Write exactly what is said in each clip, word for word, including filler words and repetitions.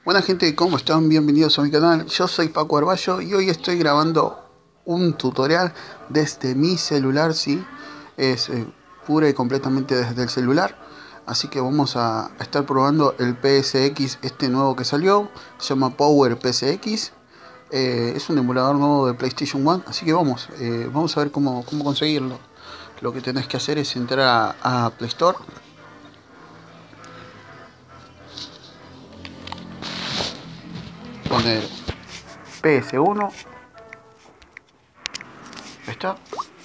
Buena gente, ¿cómo están? Bienvenidos a mi canal. Yo soy Paco Arballo y hoy estoy grabando un tutorial desde mi celular, sí. Es eh, pura y completamente desde el celular. Así que vamos a, a estar probando el P S X, este nuevo que salió. Se llama Power P S X. Eh, es un emulador nuevo de PlayStation uno. Así que vamos, eh, vamos a ver cómo, cómo conseguirlo. Lo que tenés que hacer es entrar a, a Play Store. Poner P S uno. Ahí está.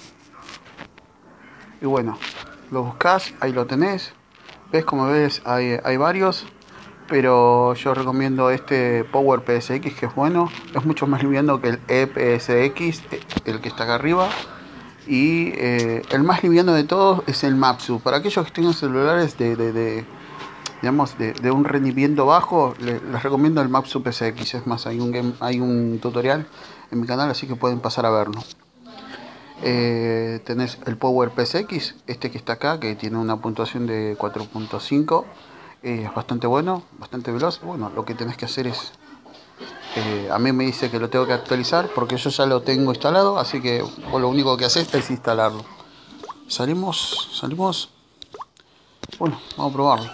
Y bueno, lo buscas, ahí lo tenés. Ves, como ves, hay, hay varios. Pero yo recomiendo este Power P S X, que es bueno. Es mucho más liviano que el E P S X, el que está acá arriba. Y eh, el más liviano de todos es el Mapsu. Para aquellos que tengan celulares de, de, de digamos, de, de un rendimiento bajo, les, les recomiendo el Mapsu P S X. Es más, hay un, game, hay un tutorial en mi canal, así que pueden pasar a verlo. Eh, tenés el Power P S X, este que está acá, que tiene una puntuación de cuatro punto cinco. Eh, es bastante bueno, bastante veloz. Bueno, lo que tenés que hacer es... Eh, a mí me dice que lo tengo que actualizar porque yo ya lo tengo instalado, así que vos lo único que haces es instalarlo. Salimos, salimos. Bueno, vamos a probarlo.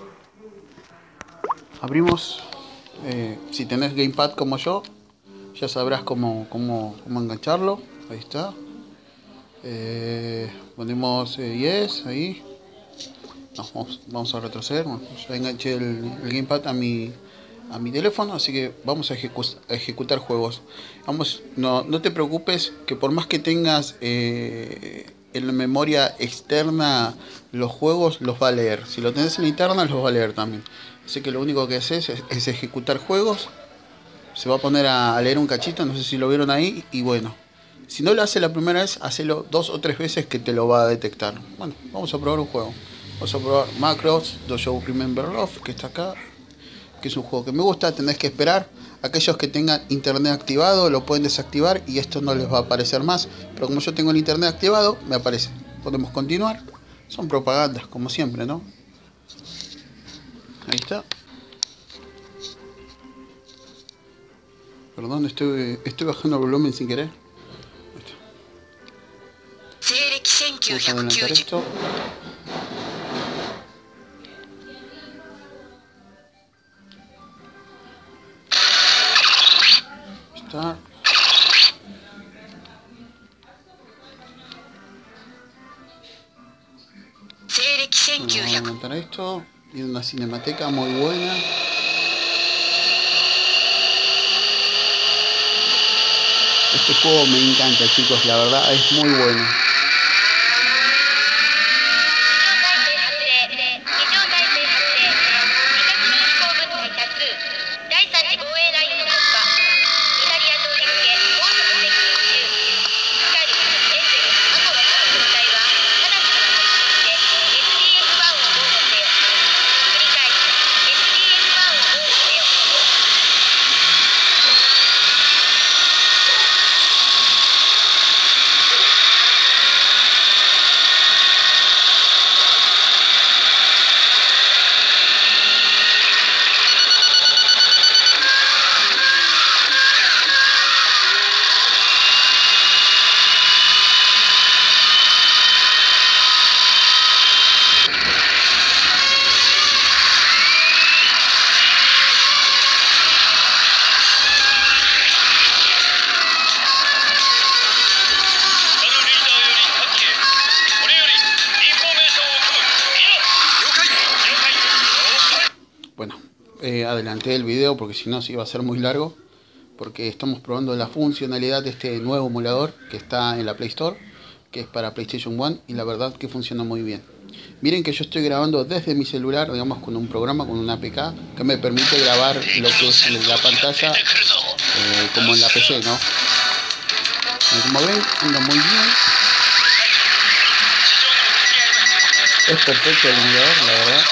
Abrimos. Eh, si tenés Gamepad como yo, ya sabrás cómo, cómo, cómo engancharlo. Ahí está. Eh, ponemos eh, yes, ahí. No, vamos, vamos a retroceder. Bueno, ya enganché el, el Gamepad a mi, a mi teléfono, así que vamos a, ejecu a ejecutar juegos. Vamos, no, no te preocupes, que por más que tengas eh, en la memoria externa los juegos, los va a leer. Si lo tenés en la interna, los va a leer también. Así que lo único que haces es, es ejecutar juegos. Se va a poner a, a leer un cachito, no sé si lo vieron ahí, y bueno. Si no lo hace la primera vez, hacelo dos o tres veces que te lo va a detectar. Bueno, vamos a probar un juego. Vamos a probar Macross Dojo Remember Love, que está acá. Que es un juego que me gusta, tenés que esperar. Aquellos que tengan internet activado lo pueden desactivar y esto no les va a aparecer más. Pero como yo tengo el internet activado, me aparece. Podemos continuar. Son propagandas, como siempre, ¿no? Ahí está. Perdón, estoy, estoy bajando el volumen sin querer. Vamos a adelantar esto. Está. Bueno, vamos a adelantar esto. Tiene una cinemateca muy buena. Este juego me encanta, chicos, la verdad es muy bueno. Bueno, eh, adelanté el video porque si no se iba a ser muy largo. Porque estamos probando la funcionalidad de este nuevo emulador que está en la Play Store, que es para PlayStation uno, y la verdad que funciona muy bien. Miren que yo estoy grabando desde mi celular, digamos con un programa, con una A P K, que me permite grabar lo que es la pantalla eh, como en la P C, ¿no? Como ven, anda muy bien. Es perfecto el emulador, la verdad.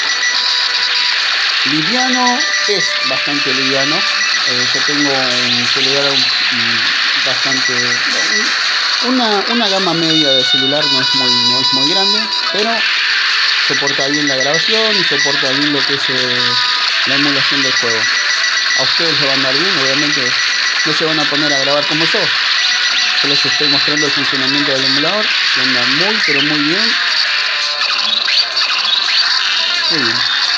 Liviano, es bastante liviano. Eh, yo tengo un celular um, bastante... Una, una gama media de celular, no es, muy, no es muy grande, pero soporta bien la grabación y soporta bien lo que es eh, la emulación del juego. A ustedes les va a andar bien, obviamente no se van a poner a grabar como yo. Yo les estoy mostrando el funcionamiento del emulador, que anda muy pero muy bien. Muy bien.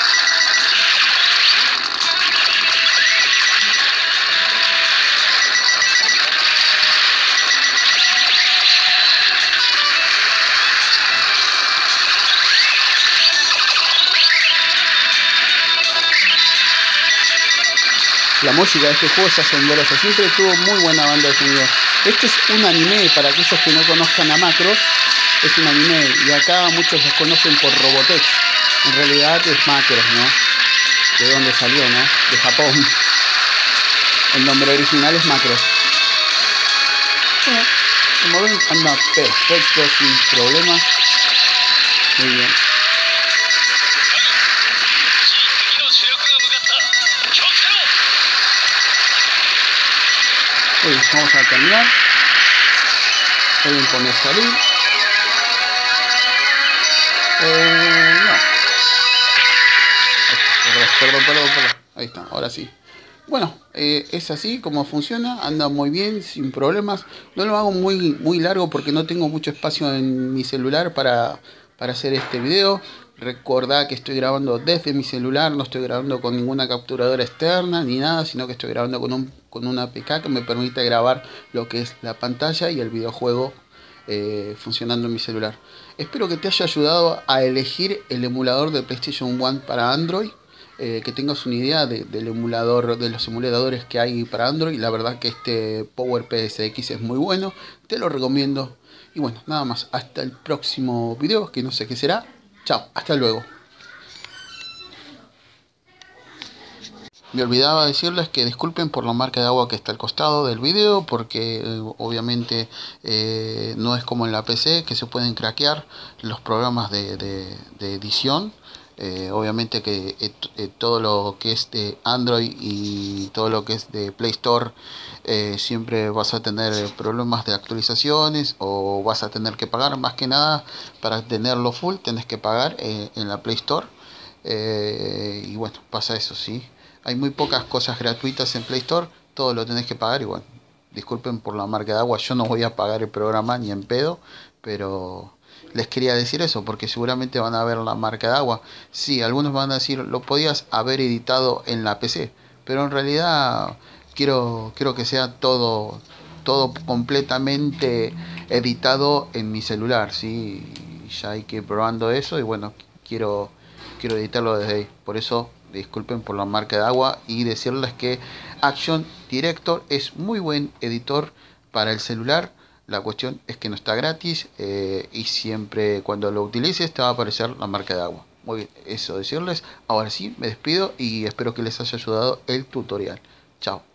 La música de este juego es asombrosa, siempre tuvo muy buena banda de sonido. Este es un anime, para aquellos que no conozcan a Macros, es un anime, y acá muchos los conocen por Robotech. En realidad es Macros, ¿no? De dónde salió, ¿no? De Japón. El nombre original es Macros. Bueno, como ven, anda perfecto, sin problemas. Muy bien. Muy bien, vamos a terminar. Voy a poner salir. Eh, no. Perdón, perdón, perdón. Ahí está, ahora sí. Bueno, eh, es así como funciona, anda muy bien, sin problemas. No lo hago muy, muy largo porque no tengo mucho espacio en mi celular para, para hacer este video. Recordá que estoy grabando desde mi celular, no estoy grabando con ninguna capturadora externa ni nada, sino que estoy grabando con, un, con una A P K que me permite grabar lo que es la pantalla y el videojuego eh, funcionando en mi celular. Espero que te haya ayudado a elegir el emulador de PlayStation uno para Android. Eh, que tengas una idea de, del emulador, de los emuladores que hay para Android. La verdad que este PowerPSX es muy bueno, te lo recomiendo. Y bueno, nada más, hasta el próximo video, que no sé qué será. Chao, hasta luego. Me olvidaba decirles que disculpen por la marca de agua que está al costado del video, porque eh, obviamente eh, no es como en la P C, que se pueden craquear los programas de, de, de edición. Eh, obviamente que eh, eh, todo lo que es de Android y todo lo que es de Play Store eh, siempre vas a tener problemas de actualizaciones, o vas a tener que pagar. Más que nada, para tenerlo full tenés que pagar eh, en la Play Store. Eh, y bueno, pasa eso, sí. Hay muy pocas cosas gratuitas en Play Store, todo lo tenés que pagar. Y bueno, disculpen por la marca de agua, yo no voy a pagar el programa ni en pedo, pero les quería decir eso, porque seguramente van a ver la marca de agua. Sí, algunos van a decir, lo podías haber editado en la P C, pero en realidad quiero, quiero que sea todo, todo completamente editado en mi celular, ¿sí? Ya hay que ir probando eso, y bueno, quiero, quiero editarlo desde ahí. Por eso, disculpen por la marca de agua, y decirles que Action Director es muy buen editor para el celular. La cuestión es que no está gratis, eh, y siempre cuando lo utilices te va a aparecer la marca de agua. Muy bien, eso decirles. Ahora sí, me despido y espero que les haya ayudado el tutorial. Chao.